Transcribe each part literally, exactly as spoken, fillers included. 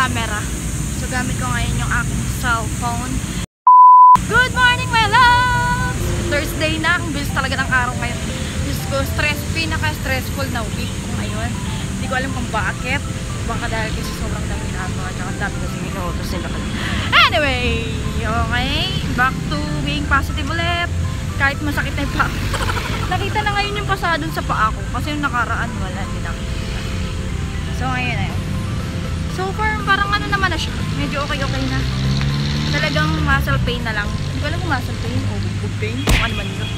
camera. So, gamit ko ngayon yung aking cellphone. Good morning, my loves! Thursday na. Ang bilis talaga ng araw ngayon. Diyos ko, stress, pinaka-stressful na week ko ngayon. Hindi ko alam kung bakit. Baka dahil kasi sobrang dami ginagawa. Tsaka dami kasi minutos nila. Anyway, okay. Back to being positive ulit. Kahit masakit na yung paa. Nakita na ngayon yung pasa dun sa paa ko. Kasi yung nakaraan, wala din nakita. So, ngayon na yun. So far, parang ano naman na siya. Medyo okay-okay na. Talagang muscle pain na lang. Hindi ko alam kung muscle pain o bug pain. Kung ano man yun.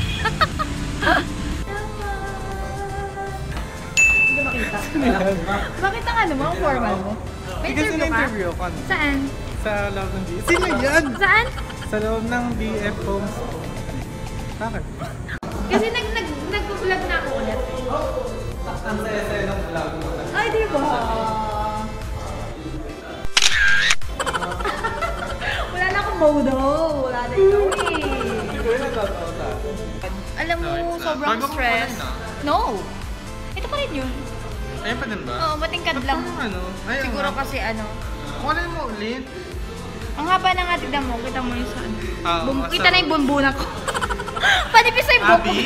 Hindi makita. Bakit ang ano mo? Ang formal mo? May interview ka? interview ako. Saan? Sa loob ng B F. Sino yan? Saan? Sa loob ng B F Homes. Bakit? Kasi nag nag nag-vlog na ako ulit. Ang saya-saya ng vlog mo. Ay, di ba? Wala na akong modo. Wala na ito eh. Hindi ko rin nagkakauta. Alam mo, sobrang stress. No! Ito pa rin yun. Ayun pa din ba? Oo, matingkad lang. Ano? Ay, Siguro kasi ano. Kunin mo ulit. Ang haba na nga, tignan mo. Kita mo yung saan. Ah, Bum oh, kita na yung bumbuna ko. Panipis na yung buko. Abi?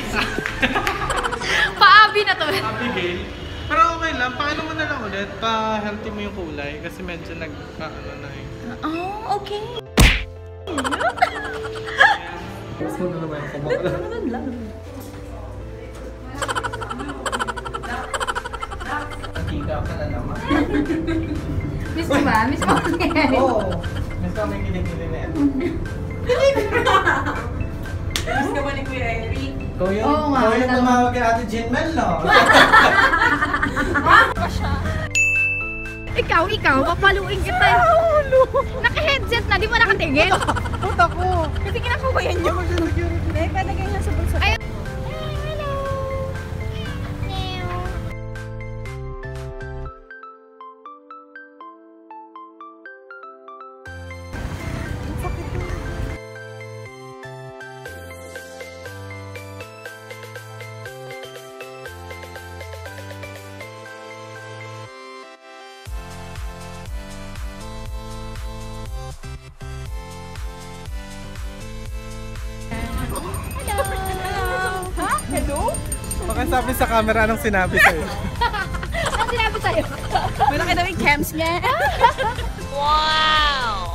Pa-abi na to. Abigail. Pero okay lang, paano mo na lang ulit? Pa-healthy mo yung kulay kasi medyo nag-ano na eh. Oh, okay. Mas mo na naman yung kumakala. Ano lang? Nakika ka na naman. Miss mo ba? Miss mo? Oo. Miss ka may kilig-kilig na yan. Miss ka ba ni Kuya Eric? Ikaw yung, Oo nga, ikaw yung alam. tumawag kay Ate Jinmel, no? Ikaw, ikaw, papaluin kita. Naka-headset na, di mo nakatingin. Puta ko! Kasi kinakabayan niyo. Hindi, palagay niya sa bulsa. Ay, hello. Hello? Baka sabi sa camera anong sinabi sa'yo. Ano sinabi sa'yo? Malaki daw yung cams niya. Wow!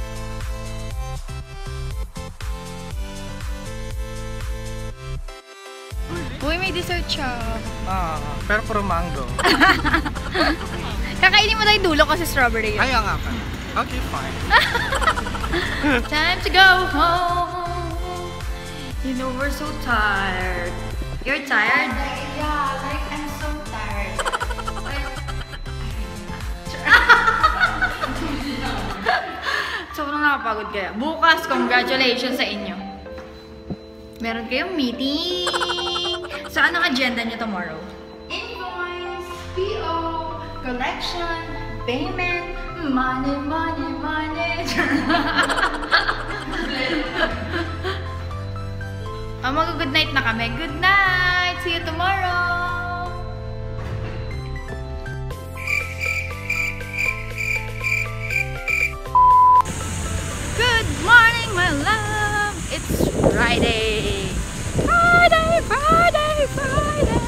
Uy, may dessert siya. Ah, pero puro mango. Kakainin mo na yung dulo kasi strawberry yun. Ayaw nga ka. Okay, fine. Time to go home. You know we're so tired. You're tired? Yeah, like I'm so tired. Sobrang nakapagod kaya. Bukas, congratulations sa inyo. Meron kayong meeting. Saan ang agenda niyo tomorrow? Invoice, P O, collection, payment, money, money, money. Oh, mag-good night na kami. Good night! See you tomorrow! Good morning, my love! It's Friday! Friday, Friday, Friday!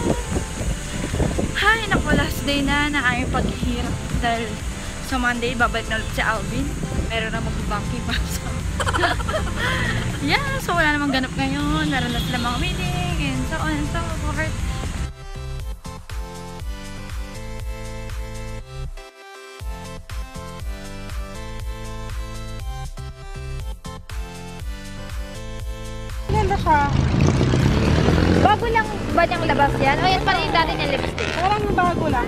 Hay, naku, last day na na aming paghihirap. Dahil sa Monday, babalik na ulit si Alvin. Meron na mag-banking pa sa yeah, so wala namang ganap ngayon. Meron na sila mga meeting and so on and so forth. Ganda siya. Bago lang ba niyang labas yan? O yan pa rin dati niyang lipstick? Parang bago lang.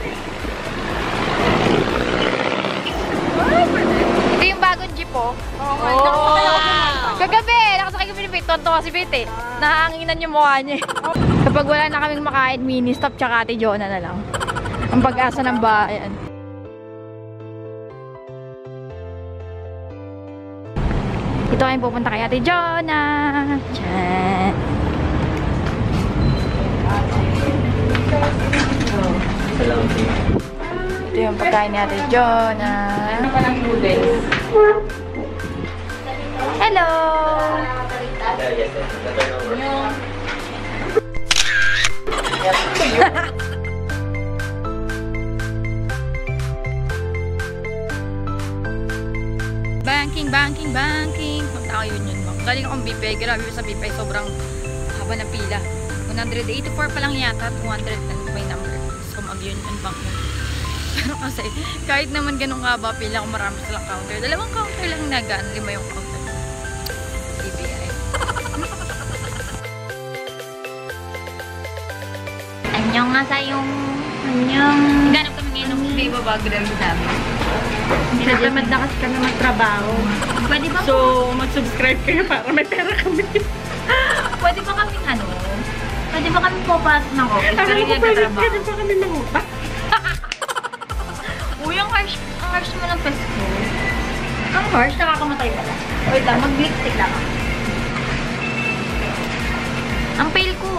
Ito yung bagong jeep oh. Oo nga. Nakapagalaw ko na. Kagabi, nakasakay kami ni Pete. Tonto si Pete. Nahanginan yung mukha niya. Kapag wala na kaming makain, mini stop tsaka Ate Jonah na lang. Ang pag-asa ng bayan. Ito kayong pupunta kay Ate Jonah. Tiyan. Salamat. Ito yung pagkain ni Ate Jonah. Ano pa ng noodles? Hello! Banking, banking, banking. Punta kayo yun yun. Galing akong B P I. Grabe sa B P I. Sobrang haba ng pila. one eighty-four pa lang yata. two hundred na may number. So mag-yun yung bank mo. Pero kasi kahit naman ganun haba pila kung marami silang counter. Dalawang counter lang na gaan. Lima yung counter. B P I. Anyong nga sa yung... Anyong... Ganap kami ngayon ng may babago lang namin. Tinatamad na kasi kami magtrabaho. Pwede ba? So, mag-subscribe kayo para may pera kami. Pwede ba kaming ano? Pwede ba kami pupas ng office? Alam Pero ko pwede, nagtatrabaho. pwede pa kami mangupas. Uy, ang harsh, ang harsh mo ng pesto. Ang harsh, nakakamatay pala. Wait lang, mag-lipstick lang ako. Ang pale ko.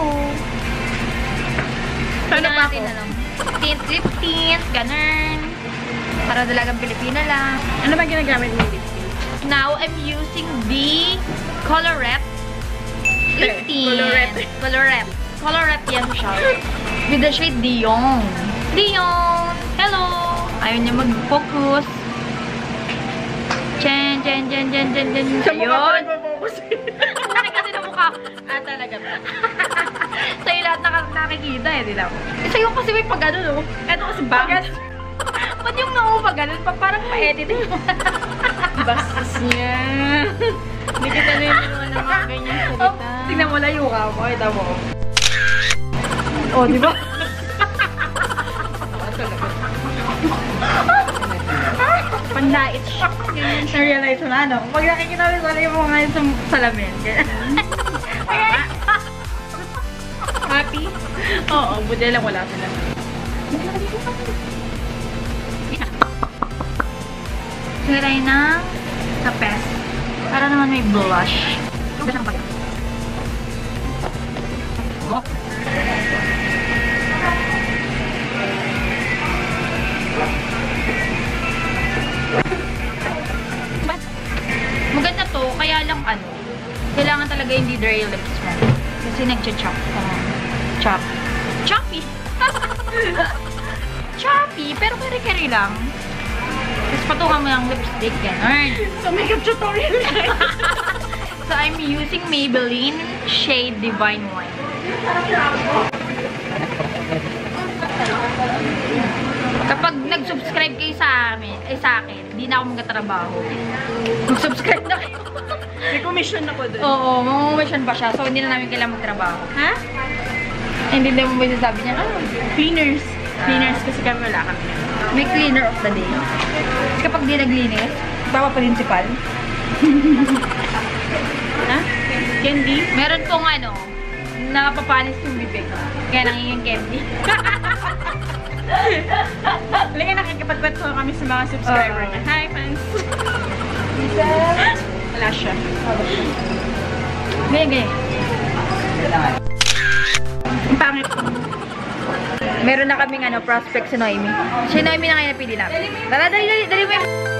Ano Tingnan pa natin ako? na lang. Tint, lip tint, ganun. Para dalagang Pilipina lang. Ano ba ginagamit mo lipstick? Now, I'm using the Colorette lip Eh, tint. Colorette. Colorette. Colorette yan siya. With the shade Dion. Dion! Hello! Ayaw niya mag-focus. Chen, chen, chen, chen, chen, chen. Sa mukha ko Ayun. nagpo-focus. Laki kasi ng mukha. Ah, talaga ba? Sa'yo lahat naka- nakikita eh, di ba? Eh, sa'yo kasi may pag-ano, no? Eto kasi bang. Ba't yung noo pag-ano? Pa parang pa-edit eh. Bastos niya. Hindi kita na yung naman ng mga ganyan Oh, salita. tingnan mo, layo ka mo. Ito mo. Oh, di ba? Panlait siya. Na-realize mo na, no? Pag nakikita mo wala yung mga ngayon sa salamin. Kaya, Happy? Oo, buti lang wala sila. siray ng kapes. Para naman may blush. Blush ang pag- Maganda to, kaya lang ano, kailangan talaga hindi dry lips mo. Kasi nagcha-chop ka. Chop. Choppy! Choppy, pero kari-kari lang. Tapos patungan mo ng lipstick, gano'n. So, makeup tutorial guys. So, I'm using Maybelline shade Divine Wine. Kapag nag-subscribe kayo sa amin, eh sa akin, hindi na ako magtatrabaho. Mag-subscribe na kayo. May commission ako dun. Oo, mamamamission pa siya. So, hindi na namin kailangan magtrabaho. Ha? Hindi na mo may sasabi niya, ah, Cleaners. Cleaners kasi kami wala kami. may cleaner of the day. Kapag di naglinis, baka principal. Ha? Candy? Meron pong ano, napapanis yung bibig. Kaya nangingin candy. Halika, nakikipagkwento kami sa mga subscriber Oo. niya. Hi, fans! Wala siya. Ganyan, ganyan. Ang pangit ko. Meron na kaming ano, prospect si Noemi. Si Noemi na ngayon napili namin. Tara, dali, dali, dali mo yung...